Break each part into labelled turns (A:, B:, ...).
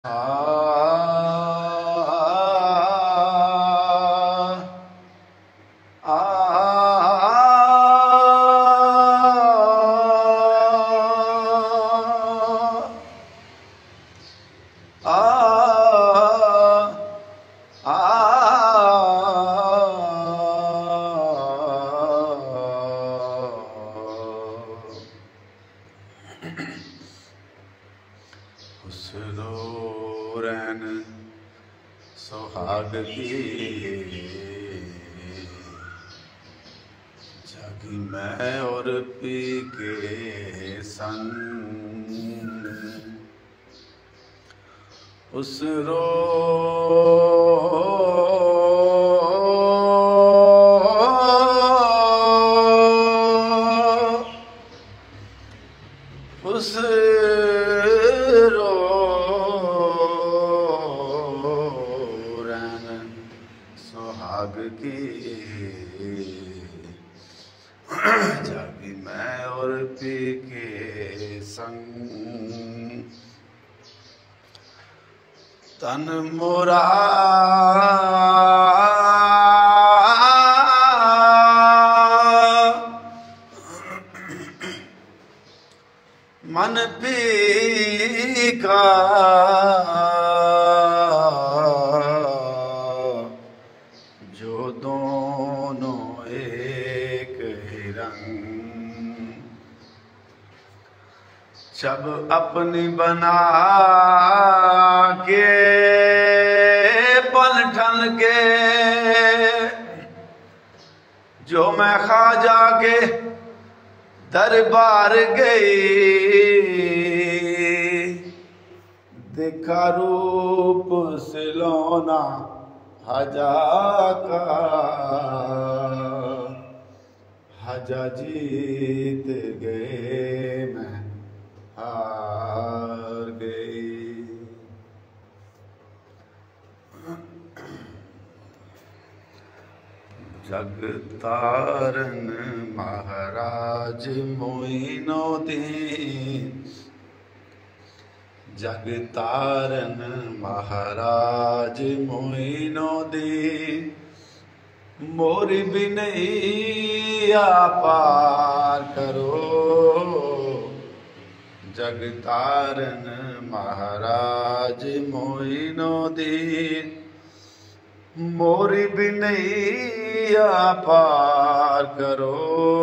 A: सुहाग की जागी मैं और पी के संग उस सुहाग की जागी मैं और पी के संग तन मोरा मन पी का जो दोनों एक ही रंग जब अपनी बना के पलटन के जो मैं ख्वाजा के दरबार गई देखा रूप सिलोना हजा का हजा जीत गए मैं हार गई। जगतारन महाराज मोइनुद्दीन जगतारन महाराज मोइनुद्दीन मोरी भी नहीं पार करो जगतारन महाराज मोइनुद्दीन मोरी भी नहीं पार करो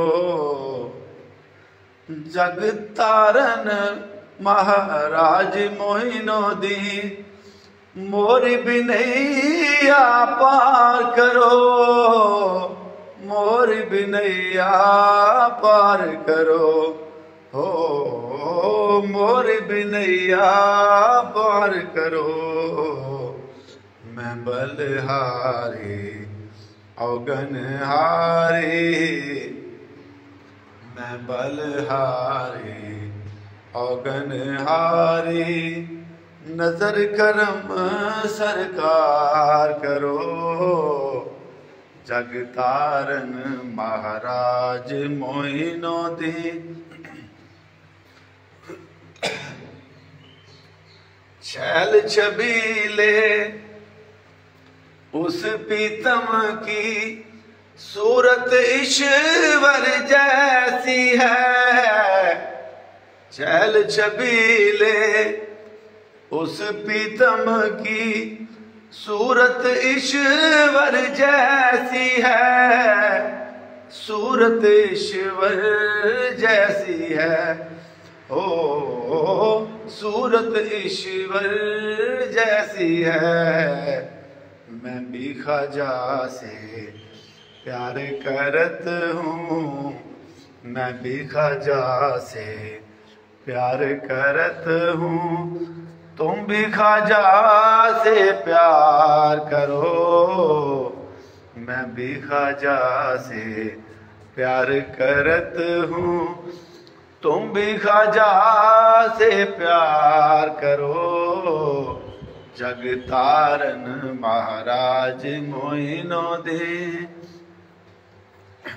A: जगतारन महाराज मोइनुद्दीन मोरी भी नहीं पार करो मोरी भी नहीं पार करो हो मोरी भी नहीं पार करो मैं बलहारी औगन हारी मैं बलहारी औगन हारी नजर करम सरकार करो जगतारन महाराज मोइनुद्दीन छैल छबीले उस पीतम की सूरत ईश्वर जैसी है छैल छबीले उस पीतम की सूरत ईश्वर जैसी है सूरत ईश्वर जैसी है ओ सूरत ईश्वर जैसी है मैं भी ख्वाजा से प्यार करत हूँ मैं भी ख्वाजा से प्यार करत हूँ तुम भी ख्वाजा से प्यार करो मैं भी ख्वाजा से प्यार करत हूँ तुम भी ख्वाजा से प्यार करो जगतारन महाराज मोइनुद्दीन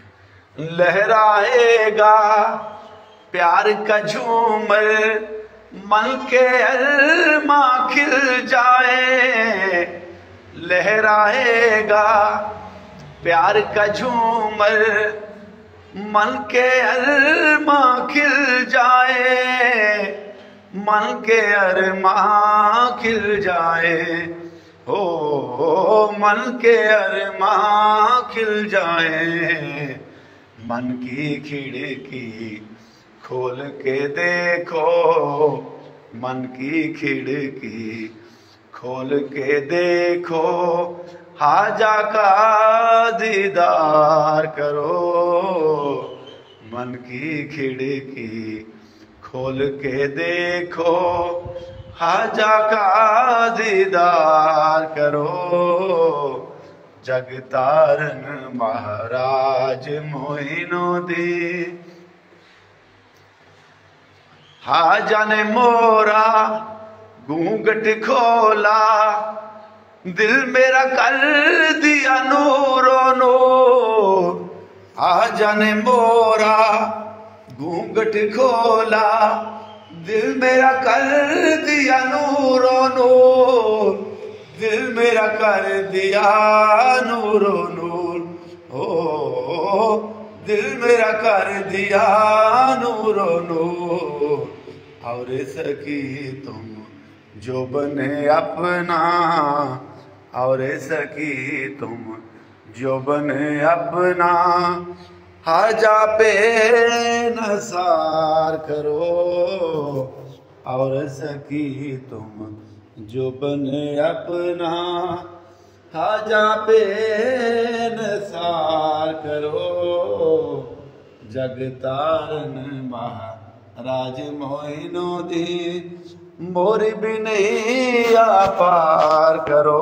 A: लहराएगा प्यार का झूमर मन के अरमा खिल जाए, लहराएगा प्यार का झूमर। मन के अरमा खिल जाए, मन के अरमा खिल जाए, हो मन के अरमा खिल जाए। मन की खिड़की खोल के देखो, मन की खिड़की खोल के देखो, हाजा का दीदार करो। मन की खिड़की खोल के देखो, हाजा का दीदार करो। जगतारन महाराज मोइनुद्दीन, हाजा ने मोरा घूंघट खोला, दिल मेरा कर दिया नूरो नूर। हाजा ने मोरा घूंघट खोला, दिल मेरा कर दिया नूरो नूर, दिल मेरा कर दिया नूरो नूर, ओ दिल मेरा कर दिया नूरो नूर। और सकी तुम जो बने अपना, और सकी तुम जो बने अपना, हाजा पे नसार करो। और सकी तुम जो बने अपना, हाजा पे नसार करो। जगतारन महाराज मोइनुद्दीन, मोरी भी नैया पार करो।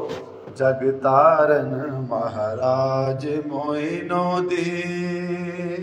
A: जगतारन महाराज मोइनुद्दीन।